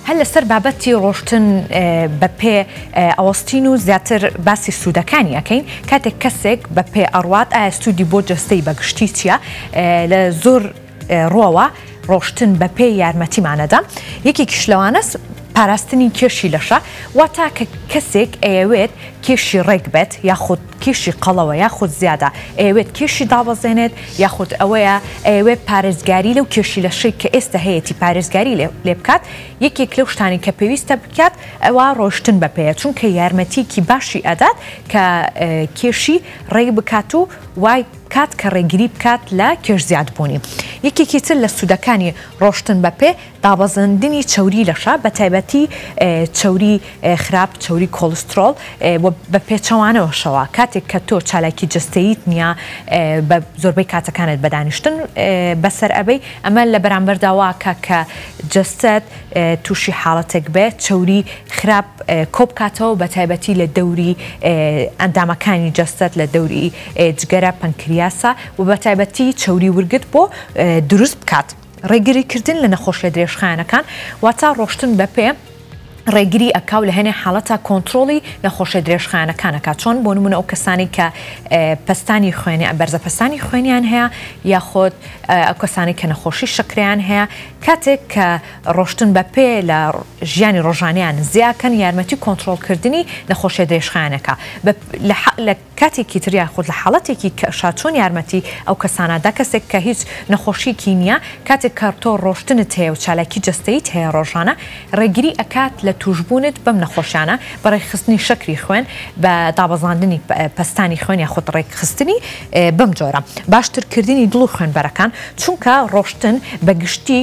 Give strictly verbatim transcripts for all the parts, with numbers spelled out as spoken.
هل لەسەر بابەتی ڕۆشتن بە پێ ئەوەستین و زیاتر باسی سوودەکانی ئەکەین کاتێک کەسێک بە پێ ئەڕوات ئایا سوودی بۆ جەستەی بەگشتی چییە لە زۆر ڕۆوە ڕۆشتن بە پێ یارمەتیمانەدا یەکێکیش لەوانەس پاراستنی کێشی لەشە واتە کە کەسێک ئەیەوێت کێشی ڕێک بێت یاخود کێشی قەڵەوە یاخود زیادە ئەوێت کێشی دابەزێنێت یاخود ئەوەیە ئەوێت پارێزگاری لەو کێشی لەشەی کە ئێستا هەیەی پارێزگاری لێ بکات یەکێک لەو شتانی کە پێویستە بکات ئەوە ڕۆشتن بە پێەیە چونکە یارمەتیکی باشی ئەدات کە کێشی ڕێک بکات و وای کات کە ڕێگیری بکات لە کێش زیادبوونی یەکێکی تر لە سوودەکانی ڕۆشتن بە پێ دابەزاندنی چەوری لەشە بە تایبەتی چەوری خراپ چەوری کۆلسترۆل بە پێچەوانەوەشەوە کاتێک کە تۆ چالاکی جستەیت نییە بە زۆربەی کاتەکانت بەدانیشتن بەسەر ئەبەی ئەمە لە بەرامبەرداواکە کە جستت تووشی حاڵەتێک بێت چەوری خراپ کۆبکاتەوە بە تایبەتی لە دەوری ئەندامەکانی جستت لە دەوری جگەرە پەنکریاسە و بە تایبەتی چەوری ورگت بۆ دروست بکات ڕێگریکردن لە نەخۆشیە درێژخایەنەکان واتە ڕۆشتن بە پێ ڕێگری ئەکاو لە هەنێ حاڵەتە کۆنتترۆلی نەخۆشیە درێژخایەنەکانەکە چۆن بۆ نمونە ئەو کەسانی کە پستانی خوێنی بەرزە پستانی خوێنیان هەیە یاخۆت ئەو کەسانی کە نەخۆشی شکریان هەیە کاتێک کە ڕۆشتن بە پێ لە ژیانی ڕۆژانیان زیاکەن یارمەتی کۆنتترۆلکردنی نەخۆشیە درێژخایەنەکە لە کاتێکی تر یاخود لە حاڵەتێکی کەشا چۆن یارمەتی ئەو کەسانەدا کەسێک کە هیچ نەخۆشیکی نییە کاتێک کارتۆ ڕۆشتنت هەیە و چالاکی جستەیت هەیە ڕۆژانە ڕێگری ئەکات لە توشبوونت بەم نەخۆشیانە بەڕێکخستنی شەکری خوێن بە دابەزاندنی پستانی خوێن یا خۆت ڕێکخستنی بەم جۆرە باشترکردنی دڵ و خوێنبەرەکان چونکە ڕۆشتن بەگشتی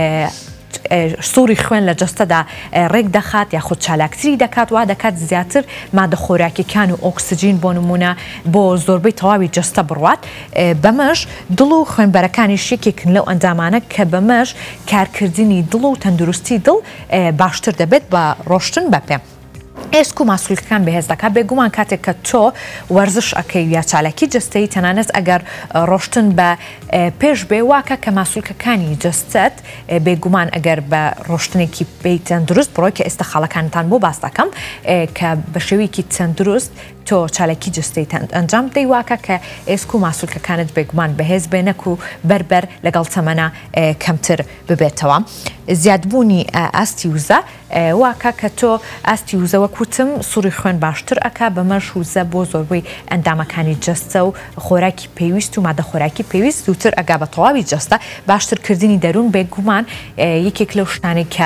سووری خوێن لە جستەدا ڕێک دەخات یاخود چالاکتری دەکات وا دەکات زیاتر مادە خۆراکیەکان و ئۆکسسیجین بۆ نمونە بۆ زۆربەی تەواوی جستە بڕوات بەمەش دڵ و خوێنبەرەکانیش یەکێکن لەو ئەندامانە کە بەمەش کارکردنی دڵ و تەندروستی دڵ باشتر دەبێت بە ڕۆشتن بە پێ ئێسک و ماسوولەکان بەهێز دەکات بێگومان کاتێک کە تۆ وەرزش ئەەکەی یا چالاکی جستەی تەنانەت ئەگەر ڕۆشتن بە پێش بێ واکە کە ماسوولکەکانی جستت بێگومان ئەگەر بە ڕۆشتنێکی پێی تەندروست بڕۆی کە ئێستا خاڵەکانتان بۆ باس دەکەم کە بە شێوەیەکی تەندروست تۆ چالاکی جستەی ئەنجام دەی واکە کە ئێسک و ماسوولکەکانت بێگومان بەهێز بێنەک و بەربەر لەگەڵ تەمەنە کەمتر ببێتەوە زیادبوونی ئاستی وزە واکە کە تۆ ئاستی وزە وەکوتم سووری خوێن باشتر ئەکا بەمەش وزە بۆ زۆربەی ئەندامەکانی جستە و خۆراکی پێویست و مادە خۆراکی پێویست دووتر ئەگا بە تەواوی جستە باشترکردنی دەروون بێگومان یەکێک لەو شتانی کە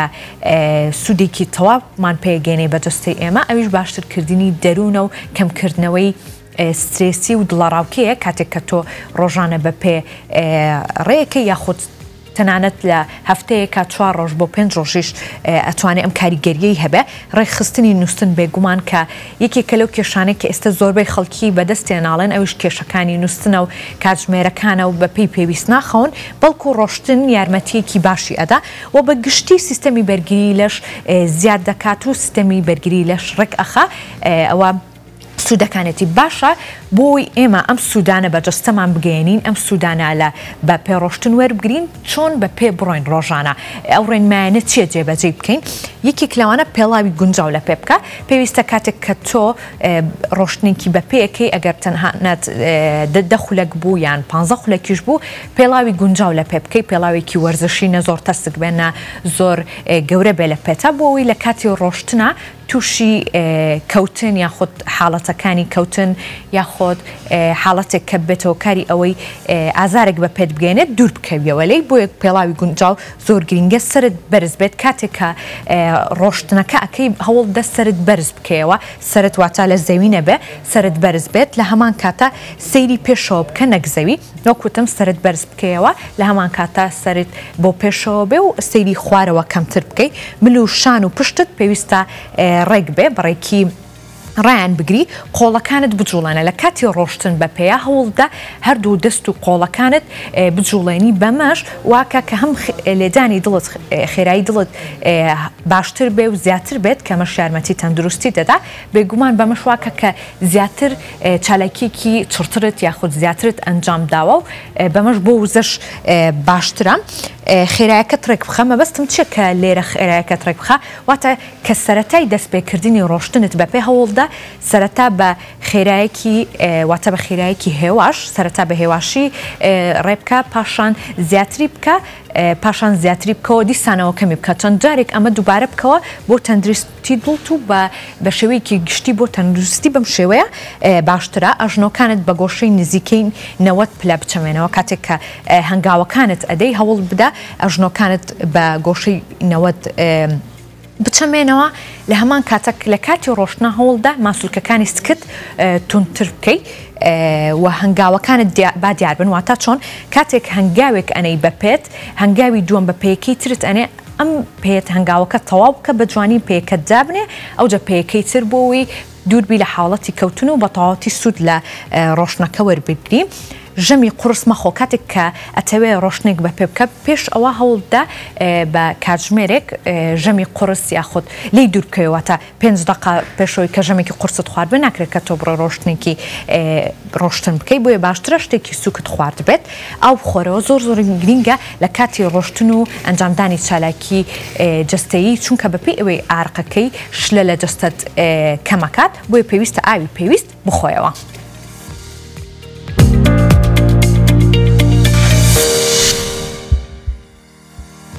سوودێکی تەواومان پێگەێنێ بە جستەی ئێمە ئەویش باشترکردنی دەروونە و کەمکردنەوەی سترێسی و دڵەڕاوکەیە کاتێک کە تۆ ڕۆژانە بە پێ ڕێیەکە یاخود تەنانەت لە هەفتەیەکە چوار ڕۆژ بۆ پێنج ڕۆژیش ئەتوانێت ئەم کاریگەریەی هەبێ ڕێکخستنی نووسن بێگومان کە یەکێکە لەو کێشانێک کە ئێستا زۆربەی خەڵکی بەدەستێناڵێن ئەوش کێشەکانی نووسنە و کاتژمێرەکانە و بەپێی پێویست ناخەون بەڵکو ڕۆشتن یارمەتیەکی باشی ئەدا و بە گشتی سیستەمی بەرگری لەش زیاد دەکات و سیستەمی بەرگری لەش ڕێک ئەخا ئەوە سوودەکانێتی باشە بۆی ئێمە ئەم سوودانە بە جستەمان بگەێنین ئەم سوودانە لە بە پێڕۆشتن وەربگرین چۆن بە پێ بڕۆین ڕۆژانە ئەو ڕێنمایانە چیە جێبەجێ بکەین یەکێک لەوانە پێڵاوی گونجاو لە پێ بکە پێویستە کاتێک کە تۆ ڕۆشتنێکی بە پێەکەی ئەگەر تەنهانەت دە خولەک بوو یان پانزە خولەکیش بوو پێڵاوی گونجاو لە پێ بکەی پێڵاوێکی وەرزشی نە زۆر تەسک بێنە زۆر گەورە بێ لە پێتە بۆەوەی لە کاتی ڕۆشتنە تووشی کەوتن یاخود حاڵەتەکانی کەوتن یاخۆت حاڵەتێک کە بێتەوە کاری ئەوەی ئازارێک بە پێت بگەێنێت دوور بکەویەوە لەی بۆ یەک پێڵاوی گونجاو زۆر گرنگە سرت بەرز بێت کاتێککە ڕۆشتنەکە ئەەکەی هەوڵ دە سرت بەرز بکەیەوە سرت واتە لە زەوینە بێ سرت بەرز بێت لە هەمان کاتە سەیری پێشەوە بکە نەکزەوی وەکوتم سرت بەرز بکەیەوە لە هەمان کاتە سرت بۆ پێشەوە بێ و سەیری خوارەوە کەمتر بکەی مل و شان و پشتت پێویستە ڕێک بێ بڕێکی ڕیان بگری قۆڵەکانت بجوڵێنە لە کاتی ڕۆشتن بە پێیا هەوڵدا هەردوو دەست و قۆڵەکانت بجوڵێنی بەمەش واکە کە هەم لێدانی دڵت خێرایی دڵت باشتر بێ و زیاتر بێت کە مەش یارمەتی تەندروستی دەدا بێگومان بەمەش واکە کە زیاتر چالاکیێکی چرترت یاخود زیاترت ئەنجام داوە و بەمەش بۆ وزەش باشترە خێرایەکەت ڕێک بخە مەبەستم چیە کە لێرە خێرایەکەت ڕێک بخە واتە کە سەرەتای دەستپێکردنی ڕۆشتنت بەپێ هەوڵدا سەرەتا بە خێرایەکی واتە بە خێرایەکی هێواش سەرەتا بە هێواشی ڕێبکە پاشان زیاتری بکە پاشان زیاتری بکەوە دیسانەوە کەمی بکە چەند جارێک ئەمە دووبارە بکەوە بۆ تەندروستی دڵت و بە شێوەیەکی گشتی بۆ تەندروستی بەم شێوەیە باشترە ئەژنۆکانت بە گۆشەی نزیکەی نەوەت پلە بچەمێنەوە کاتێک کە هەنگاوەکانت ئەدەی هەوڵ بدە ئەژنۆکانت بە گۆشەی نەوەت بچەمێنەوە لە هەمان کاتێک لە کاتی ڕۆشتنە هەوڵدا ماسوولکەکانی سکت تونتر بکەی و هەنگاوەکانت با دیار بن واتە چۆن کاتێک هەنگاوێک ئەنەی بەپێت هەنگاوی دووەم بە پێیەکەی ترت ئەنێ ئەم پێت هەنگاوەکە تەواو بکە بە جوانی پێیەکەت دابنێ ئەوجە پێیەکەی تر بۆەوەی دووربی لە حاڵەتی کەوتن و بە تەواوەتی سوود لە ڕۆشنەکە وەربگری ژەمی قورس مەخۆ کاتێک کە ئەتەوێ ڕۆشنێک بە پێ بکە پێش ئەوە هەوڵدا بە کاتژمێرێک ژەمی قورس یاخود لی دوور بکەوەتە پێنج دقە پێشەوەی کە ژەمێکی قورست خواردبێ ناکرێت کە تۆ بڕە ڕۆشتێکی ڕۆشتن بکەی بۆیە باشترە شتێکی سوکت خوارد بێت ئەو بخۆرەوە زۆر زۆر گرینگە لە کاتی ڕۆشتن و ئەنجامدانی چالاکی جستەیی چونکە بەپێی ئەوەی ئارقەکەی شلە لە جستت کەمەکات بۆیە پێویستە ئاوی پێویست بخۆیەوە.